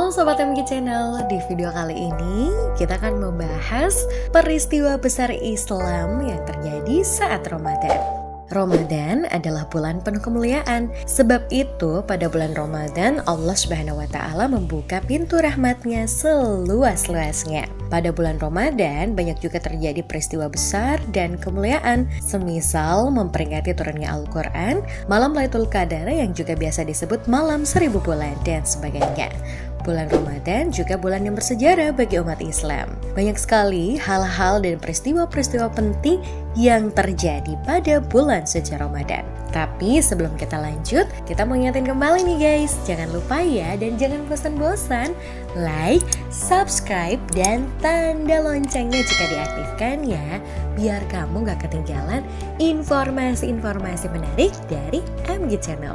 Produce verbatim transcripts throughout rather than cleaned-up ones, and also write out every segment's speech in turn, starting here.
Halo Sobat M G Channel, di video kali ini kita akan membahas peristiwa besar Islam yang terjadi saat Ramadan. Ramadan adalah bulan penuh kemuliaan. Sebab itu pada bulan Ramadan Allah Subhanahu wa Ta'ala membuka pintu rahmatnya seluas-luasnya. Pada bulan Ramadan banyak juga terjadi peristiwa besar dan kemuliaan, semisal memperingati turunnya Al-Quran, malam Lailatul Qadar yang juga biasa disebut malam seribu bulan dan sebagainya. Bulan Ramadan juga bulan yang bersejarah bagi umat Islam. Banyak sekali hal-hal dan peristiwa-peristiwa penting yang terjadi pada bulan suci Ramadan. Tapi sebelum kita lanjut, kita mau ingetin kembali nih guys, jangan lupa ya dan jangan bosan-bosan like, subscribe, dan tanda loncengnya jika diaktifkan ya, biar kamu gak ketinggalan informasi-informasi menarik dari M G Channel.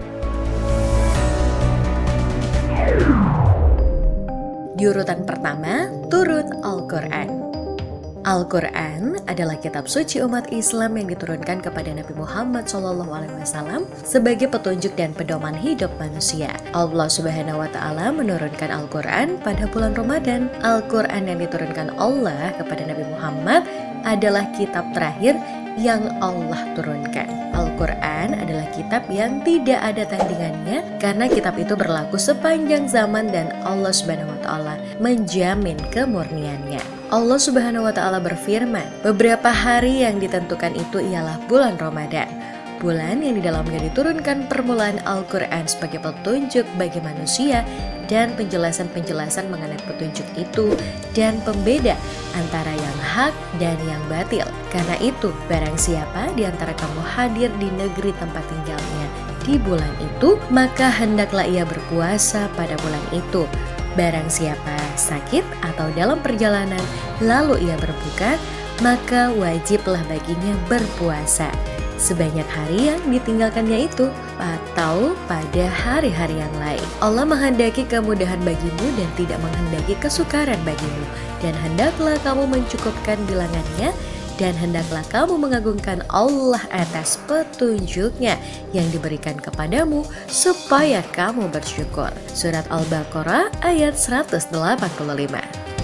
Di urutan pertama, turun Al-Quran. Al-Quran adalah kitab suci umat Islam yang diturunkan kepada Nabi Muhammad shallallahu alaihi wasallam sebagai petunjuk dan pedoman hidup manusia. Allah Subhanahu wa Ta'ala menurunkan Al-Quran pada bulan Ramadan. Al-Quran yang diturunkan Allah kepada Nabi Muhammad adalah kitab terakhir yang Allah turunkan. Al-Quran adalah kitab yang tidak ada tandingannya karena kitab itu berlaku sepanjang zaman dan Allah Subhanahu wa Ta'ala menjamin kemurniannya. Allah Subhanahu wa Ta'ala berfirman, beberapa hari yang ditentukan itu ialah bulan Ramadan, bulan yang di dalamnya diturunkan permulaan Al-Quran sebagai petunjuk bagi manusia dan penjelasan-penjelasan mengenai petunjuk itu dan pembeda antara yang hak dan yang batil. Karena itu, barang siapa di antara kamu hadir di negeri tempat tinggalnya di bulan itu, maka hendaklah ia berpuasa pada bulan itu. Barang siapa sakit atau dalam perjalanan lalu ia berbuka, maka wajiblah baginya berpuasa sebanyak hari yang ditinggalkannya itu atau pada hari-hari yang lain. Allah menghendaki kemudahan bagimu dan tidak menghendaki kesukaran bagimu, dan hendaklah kamu mencukupkan bilangannya, dan hendaklah kamu mengagungkan Allah atas petunjuknya yang diberikan kepadamu supaya kamu bersyukur. Surat Al-Baqarah ayat seratus delapan puluh lima.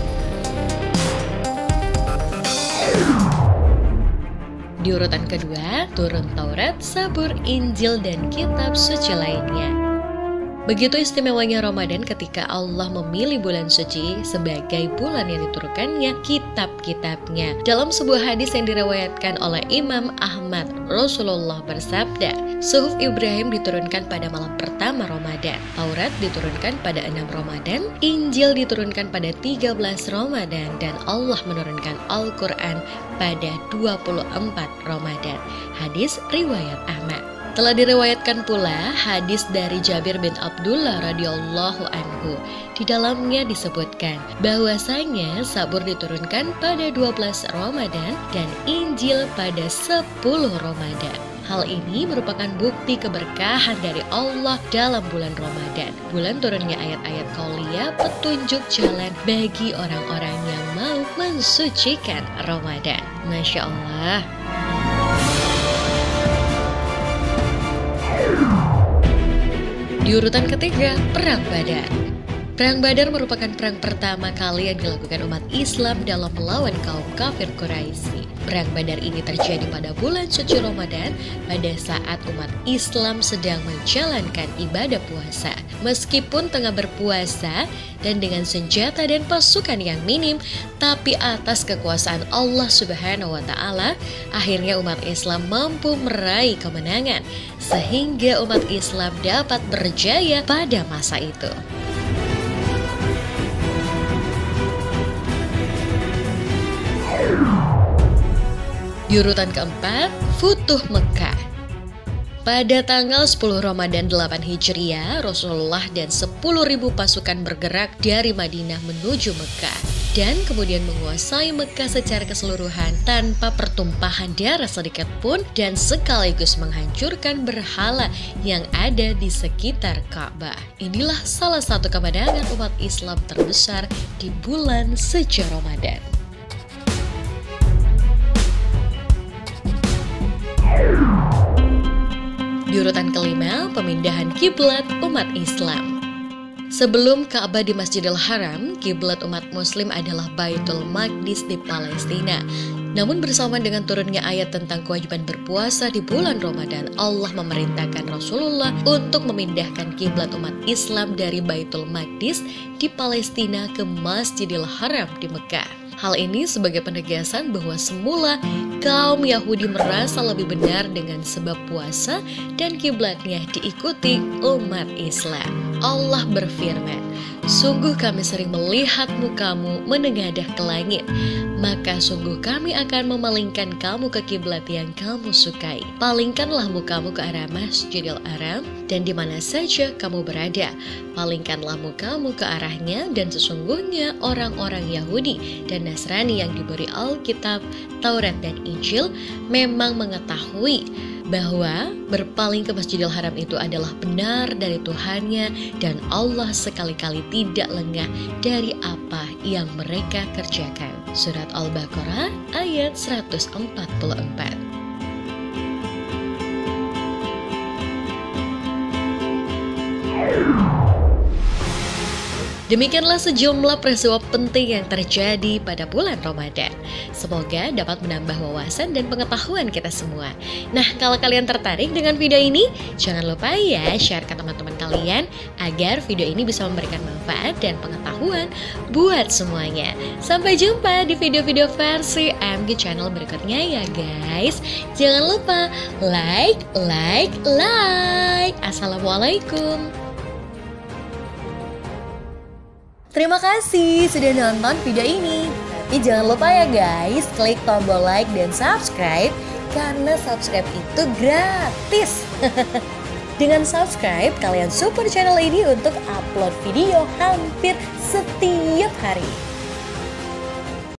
Di urutan kedua, turun Taurat, Zabur, Injil, dan kitab suci lainnya. Begitu istimewanya Ramadan ketika Allah memilih bulan suci sebagai bulan yang diturunkannya kitab-kitabnya. Dalam sebuah hadis yang diriwayatkan oleh Imam Ahmad, Rasulullah bersabda, suhuf Ibrahim diturunkan pada malam pertama Ramadan, Taurat diturunkan pada enam Ramadan, Injil diturunkan pada tiga belas Ramadan, dan Allah menurunkan Al-Quran pada dua puluh empat Ramadan. Hadis riwayat Ahmad. Telah diriwayatkan pula hadis dari Jabir bin Abdullah radhiyallahu anhu. Di dalamnya disebutkan bahwasanya Zabur diturunkan pada dua belas Ramadan dan Injil pada sepuluh Ramadan. Hal ini merupakan bukti keberkahan dari Allah dalam bulan Ramadan. Bulan turunnya ayat-ayat qauliyah, petunjuk jalan bagi orang-orang yang mau mensucikan Ramadan. Masya Allah. Di urutan ketiga, Perang Badar. Perang Badar merupakan perang pertama kali yang dilakukan umat Islam dalam melawan kaum kafir Quraisy. Perang Badar ini terjadi pada bulan suci Ramadan pada saat umat Islam sedang menjalankan ibadah puasa. Meskipun tengah berpuasa dan dengan senjata dan pasukan yang minim, tapi atas kekuasaan Allah Subhanahu wa Ta'ala, akhirnya umat Islam mampu meraih kemenangan sehingga umat Islam dapat berjaya pada masa itu. Di urutan keempat, Futuh Mekah. Pada tanggal sepuluh Ramadan delapan Hijriah, Rasulullah dan sepuluh ribu pasukan bergerak dari Madinah menuju Mekah dan kemudian menguasai Mekah secara keseluruhan tanpa pertumpahan darah sedikit pun dan sekaligus menghancurkan berhala yang ada di sekitar Ka'bah. Inilah salah satu kemenangan umat Islam terbesar di bulan suci Ramadan. Di urutan kelima, pemindahan kiblat umat Islam. Sebelum Ka'bah di Masjidil Haram, kiblat umat muslim adalah Baitul Maqdis di Palestina. Namun bersamaan dengan turunnya ayat tentang kewajiban berpuasa di bulan Ramadan, Allah memerintahkan Rasulullah untuk memindahkan kiblat umat Islam dari Baitul Maqdis di Palestina ke Masjidil Haram di Mekah. Hal ini sebagai penegasan bahwa semula kaum Yahudi merasa lebih benar dengan sebab puasa dan kiblatnya diikuti umat Islam. Allah berfirman, "Sungguh kami sering melihat mukamu menengadah ke langit, maka sungguh kami akan memalingkan kamu ke kiblat yang kamu sukai. Palingkanlah mukamu ke arah Masjidil Haram dan di mana saja kamu berada, palingkanlah mukamu ke arahnya, dan sesungguhnya orang-orang Yahudi dan Nasrani yang diberi Alkitab, Taurat dan Injil memang mengetahui bahwa berpaling ke Masjidil Haram itu adalah benar dari Tuhannya, dan Allah sekali-kali tidak lengah dari apa yang mereka kerjakan." Surat Al-Baqarah ayat seratus empat puluh empat. Demikianlah sejumlah peristiwa penting yang terjadi pada bulan Ramadan. Semoga dapat menambah wawasan dan pengetahuan kita semua. Nah, kalau kalian tertarik dengan video ini, jangan lupa ya share ke teman-teman kalian agar video ini bisa memberikan manfaat dan pengetahuan buat semuanya. Sampai jumpa di video-video versi M G Channel berikutnya ya guys. Jangan lupa like, like, like. Assalamualaikum. Terima kasih sudah nonton video ini. Tapi jangan lupa ya guys, klik tombol like dan subscribe, karena subscribe itu gratis. Dengan subscribe, kalian support channel ini untuk upload video hampir setiap hari.